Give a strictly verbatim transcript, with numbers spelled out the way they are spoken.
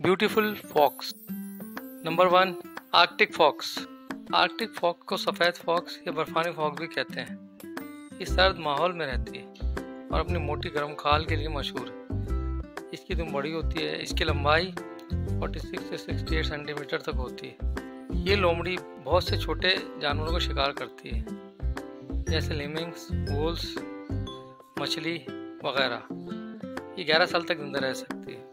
Beautiful fox. Number one, arctic fox. Arctic fox को सफ़ेद fox या बर्फानी फॉक्स भी कहते हैं। ये सर्द माहौल में रहती है और अपनी मोटी गर्म खाल के लिए मशहूर है। इसकी दुम बड़ी होती है। इसकी लंबाई छियालीस से अड़सठ सेंटीमीटर तक होती है। ये लोमड़ी बहुत से छोटे जानवरों को शिकार करती है, जैसे लिमिंग्स, वुल्स, मछली वगैरह। ये ग्यारह साल तक जिंदा रह सकती है।